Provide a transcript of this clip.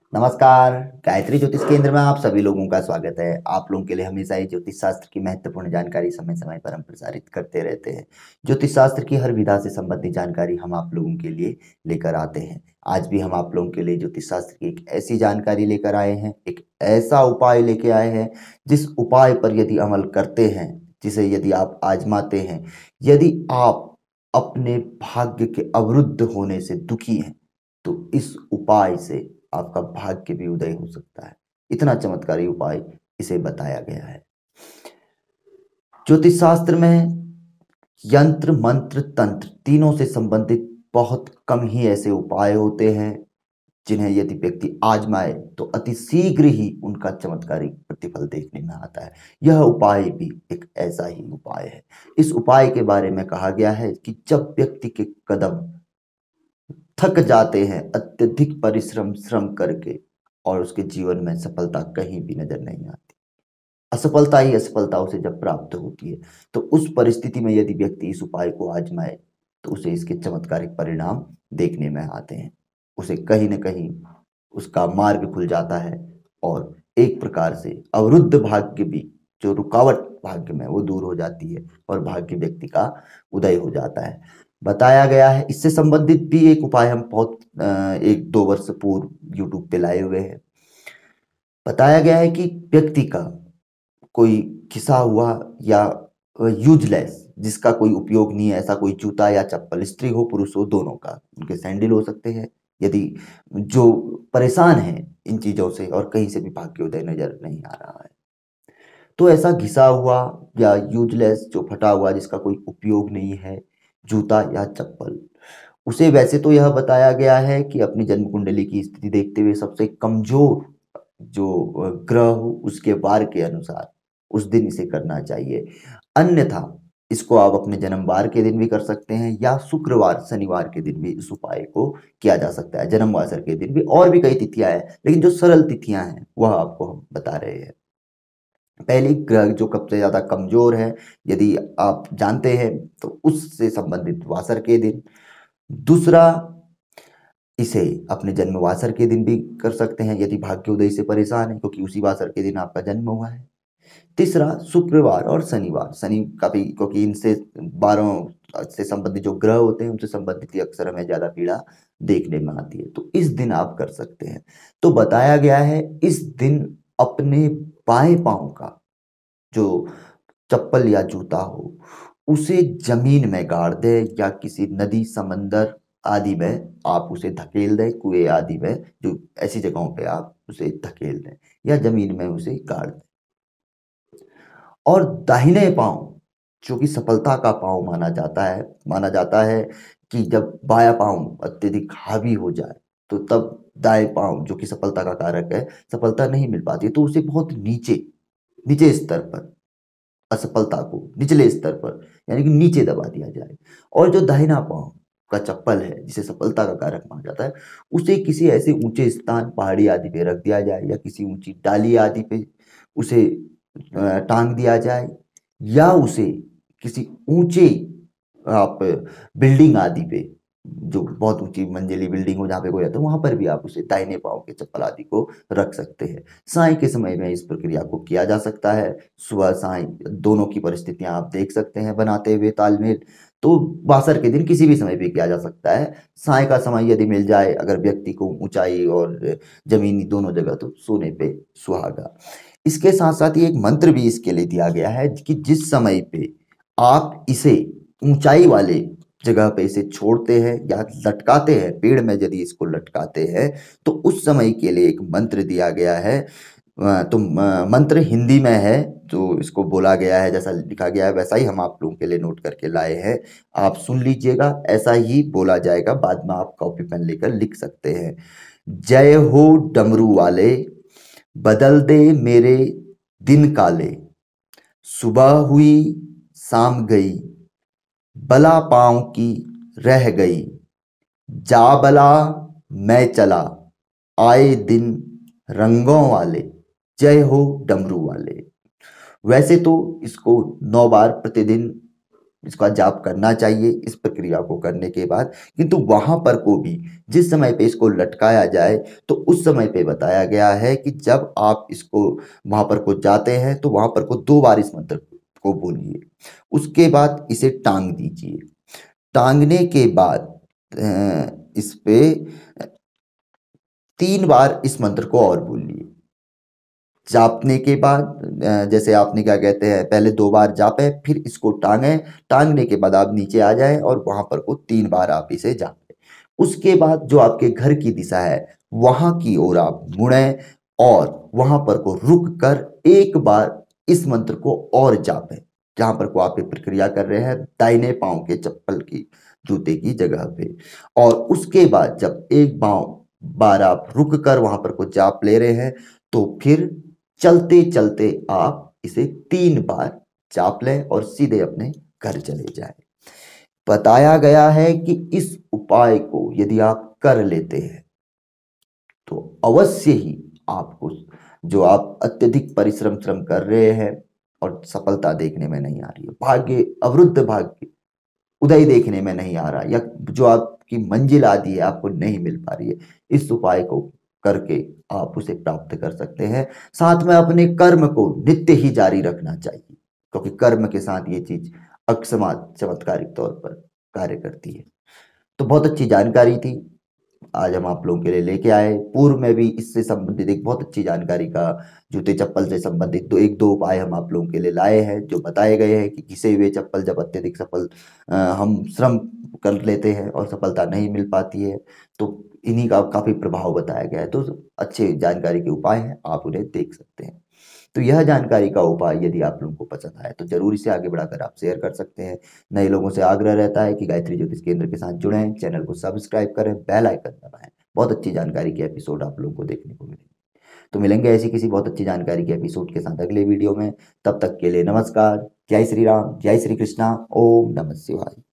नमस्कार। गायत्री ज्योतिष केंद्र में आप सभी लोगों का स्वागत है। आप लोगों के लिए हमेशा ही ज्योतिष शास्त्र की महत्वपूर्ण जानकारी समय समय पर हम प्रसारित करते रहते हैं। ज्योतिष शास्त्र की हर विधा से संबंधित जानकारी हम आप लोगों के लिए लेकर आते हैं। आज भी हम आप लोगों के लिए ज्योतिष शास्त्र की एक ऐसी जानकारी लेकर आए हैं, एक ऐसा उपाय लेके आए हैं जिस उपाय पर यदि अमल करते हैं, जिसे यदि आप आजमाते हैं, यदि आप अपने भाग्य के अवरुद्ध होने से दुखी हैं, तो इस उपाय से आपका भाग्य भी उदय हो सकता है। इतना चमत्कारी उपाय इसे बताया गया है। ज्योतिष शास्त्र में यंत्र मंत्र तंत्र तीनों से संबंधित बहुत कम ही ऐसे उपाय होते हैं जिन्हें यदि व्यक्ति आजमाए तो अति शीघ्र ही उनका चमत्कारिक प्रतिफल देखने में आता है। यह उपाय भी एक ऐसा ही उपाय है। इस उपाय के बारे में कहा गया है कि जब व्यक्ति के कदम थक जाते हैं अत्यधिक परिश्रम श्रम करके और उसके जीवन में सफलता कहीं भी नजर नहीं आती, असफलता ही असफलता उसे जब प्राप्त होती है, तो उस परिस्थिति में यदि व्यक्ति इस उपाय को आजमाए तो उसे इसके चमत्कारिक परिणाम देखने में आते हैं। उसे कहीं ना कहीं उसका मार्ग खुल जाता है और एक प्रकार से अवरुद्ध भाग्य भी, जो रुकावट भाग्य में, वो दूर हो जाती है और भाग्य व्यक्ति का उदय हो जाता है। बताया गया है, इससे संबंधित भी एक उपाय हम बहुत 1-2 वर्ष पूर्व यूट्यूब पे लाए हुए हैं। बताया गया है कि व्यक्ति का कोई घिसा हुआ या यूजलेस, जिसका कोई उपयोग नहीं है, ऐसा कोई जूता या चप्पल, स्त्री हो पुरुष हो दोनों का, उनके सैंडल हो सकते हैं, यदि जो परेशान है इन चीजों से और कहीं से भी भाग्योदय नजर नहीं आ रहा है, तो ऐसा घिसा हुआ या यूजलेस, जो फटा हुआ, जिसका कोई उपयोग नहीं है, जूता या चप्पल, उसे वैसे तो यह बताया गया है कि अपनी जन्म कुंडली की स्थिति देखते हुए सबसे कमजोर जो ग्रह हो उसके वार के अनुसार उस दिन इसे करना चाहिए। अन्यथा इसको आप अपने जन्म वार के दिन भी कर सकते हैं या शुक्रवार शनिवार के दिन भी इस उपाय को किया जा सकता है। जन्म वासर के दिन भी, और भी कई तिथियां हैं, लेकिन जो सरल तिथियां हैं वह आपको हम बता रहे हैं। पहली, ग्रह जो सबसे ज्यादा कमजोर है, यदि आप जानते हैं, तो उससे संबंधित वासर के दिन। दूसरा, इसे अपने जन्म वासर के दिन भी कर सकते हैं यदि भाग्योदय से परेशान है, क्योंकि उसी वासर के दिन आपका जन्म हुआ है। तीसरा, शुक्रवार और शनिवार, शनि का भी, क्योंकि इनसे 12 से संबंधित जो ग्रह होते हैं उनसे संबंधित ही अक्सर हमें ज्यादा पीड़ा देखने में आती है, तो इस दिन आप कर सकते हैं। तो बताया गया है इस दिन अपने बाएं पांव का जो चप्पल या जूता हो उसे जमीन में गाड़ दे या किसी नदी समंदर आदि में आप उसे धकेल दें, कुएं आदि में, जो ऐसी जगहों पे आप उसे धकेल दें या जमीन में उसे गाड़ दें। और दाहिने पांव, जो कि सफलता का पांव माना जाता है कि जब बायां पांव अत्यधिक हावी हो जाए तो तब दाएं पांव, जो कि सफलता का कारक है, सफलता नहीं मिल पाती, तो उसे बहुत नीचे नीचे स्तर पर, असफलता को निचले स्तर पर, यानी कि नीचे दबा दिया जाए। और जो दाहिना पांव का चप्पल है, जिसे सफलता का कारक माना जाता है, उसे किसी ऐसे ऊंचे स्थान, पहाड़ी आदि पे रख दिया जाए या किसी ऊंची डाली आदि पे उसे टांग दिया जाए, या उसे किसी ऊंचे आप बिल्डिंग आदि पे, जो बहुत ऊंची मंजिली बिल्डिंग हो जहाँ पे कोई आता है, वहां पर भी आप उसे दाहिने पांव के चप्पल आदि को रख सकते हैं। साय के समय में इस प्रक्रिया को किया जा सकता है। सुबह साय दोनों की परिस्थितियां आप देख सकते हैं बनाते हुए तालमेल। तो वासर के दिन किसी भी समय भी किया जा सकता है। साय का समय यदि मिल जाए अगर व्यक्ति को, ऊंचाई और जमीनी दोनों जगह, तो सोने पे सुहागा। इसके साथ साथ ही एक मंत्र भी इसके लिए दिया गया है कि जिस समय पे आप इसे ऊंचाई वाले जगह पे इसे छोड़ते हैं या लटकाते हैं, पेड़ में यदि इसको लटकाते हैं, तो उस समय के लिए एक मंत्र दिया गया है। तो मंत्र हिंदी में है, जो इसको बोला गया है, जैसा लिखा गया है वैसा ही हम आप लोगों के लिए नोट करके लाए हैं। आप सुन लीजिएगा, ऐसा ही बोला जाएगा, बाद में आप कॉपी पेन लेकर लिख सकते हैं। जय हो डमरू वाले, बदल दे मेरे दिन काले, सुबह हुई शाम गई, बला पांव की रह गई, जा बला मैं चला, आए दिन रंगों वाले, जय हो डमरू वाले। वैसे तो इसको 9 बार प्रतिदिन इसका जाप करना चाहिए इस प्रक्रिया को करने के बाद। किंतु वहां पर को भी जिस समय पे इसको लटकाया जाए तो उस समय पे बताया गया है कि जब आप इसको वहां पर को जाते हैं तो वहां पर को 2 बार इस मंत्र को बोलिए, उसके बाद इसे टांग दीजिए। टांगने के बाद इस पे 3 बार इस मंत्र को और बोलिए। जापने के बाद जैसे आपने क्या कहते हैं पहले 2 बार जापे फिर इसको टांगे, टांगने के बाद आप नीचे आ जाए और वहां पर को 3 बार आप इसे जापे। उसके बाद जो आपके घर की दिशा है वहां की ओर आप मुड़े और वहां पर को रुक कर 1 बार इस मंत्र को और जापे। जहां पर को आप ये प्रक्रिया कर रहे हैं दाहिने पांव के चप्पल की जूते की जगह पे। और उसके बाद जब एक बार आप रुक कर वहां पर को जाप ले रहे हैं तो फिर चलते चलते आप इसे 3 बार जाप लें और सीधे अपने घर चले जाएं। बताया गया है कि इस उपाय को यदि आप कर लेते हैं तो अवश्य ही आपको जो आप अत्यधिक परिश्रम श्रम कर रहे हैं और सफलता देखने में नहीं आ रही है, भाग्य अवरुद्ध भाग्य उदय देखने में नहीं आ रहा, या जो आपकी मंजिल आदि है आपको नहीं मिल पा रही है, इस उपाय को करके आप उसे प्राप्त कर सकते हैं। साथ में अपने कर्म को नित्य ही जारी रखना चाहिए, क्योंकि कर्म के साथ ये चीज अकस्मात चमत्कारिक तौर पर कार्य करती है। तो बहुत अच्छी जानकारी थी आज हम आप लोगों के लिए लेके आए। पूर्व में भी इससे संबंधित एक बहुत अच्छी जानकारी का जूते चप्पल से संबंधित एक दो उपाय हम आप लोगों के लिए लाए हैं, जो बताए गए हैं कि घिसे हुए चप्पल जब अत्यधिक हम श्रम कर लेते हैं और सफलता नहीं मिल पाती है तो इन्हीं का काफी प्रभाव बताया गया है। तो अच्छे जानकारी के उपाय हैं, आप उन्हें देख सकते हैं। तो यह जानकारी का उपाय यदि आप लोगों को पसंद आए तो जरूर इसे आगे बढ़ाकर आप शेयर कर सकते हैं। नए लोगों से आग्रह रहता है कि गायत्री ज्योतिष केंद्र के साथ जुड़ें, चैनल को सब्सक्राइब करें, बेल आइकन दबाएं। बहुत अच्छी जानकारी के एपिसोड आप लोगों को देखने को मिलेंगे। तो मिलेंगे ऐसी किसी बहुत अच्छी जानकारी के एपिसोड के साथ अगले वीडियो में। तब तक के लिए नमस्कार। जय श्री राम, जय श्री कृष्णा, ओम नमः शिवाय।